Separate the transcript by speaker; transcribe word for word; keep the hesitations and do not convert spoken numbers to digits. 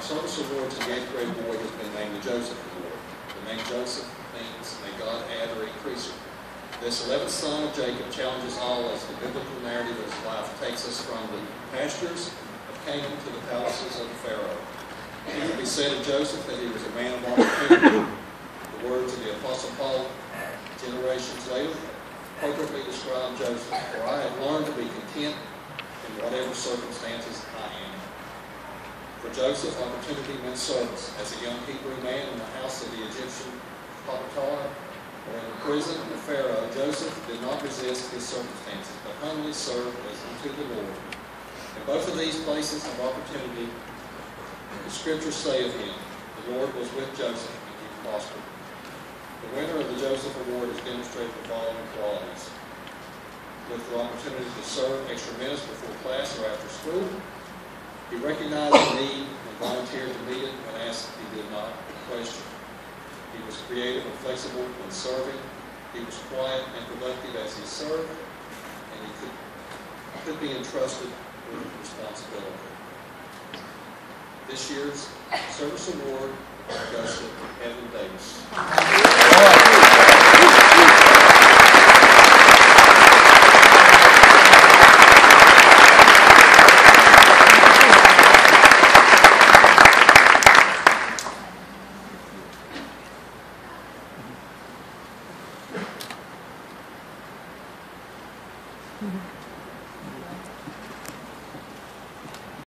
Speaker 1: service award to the eighth grade boy has been named the Joseph Award. The name Joseph means, may God add or increase it. This eleventh son of Jacob challenges all as the biblical narrative of his life takes us from the pastures of Canaan to the palaces of the Pharaoh. It can be said of Joseph that he was a man of opportunity. The words of the Apostle Paul generations later appropriately describe Joseph, for I have learned to be content in whatever circumstances I am. For Joseph, opportunity meant service. As a young Hebrew man in the house of the Egyptian Potiphar, or in the prison of Pharaoh, Joseph did not resist his circumstances, but humbly served as unto the Lord. In both of these places of opportunity, the scriptures say of him, the Lord was with Joseph and he prospered. The winner of the Joseph Award has demonstrated the following qualities. With the opportunity to serve extra minutes before class or after school, he recognized the need and volunteered to meet it when asked he did not question. He was creative and flexible when serving. He was quiet and productive as he served, and he could, could be entrusted with responsibility. This year's Service Award goes to Evan Davis.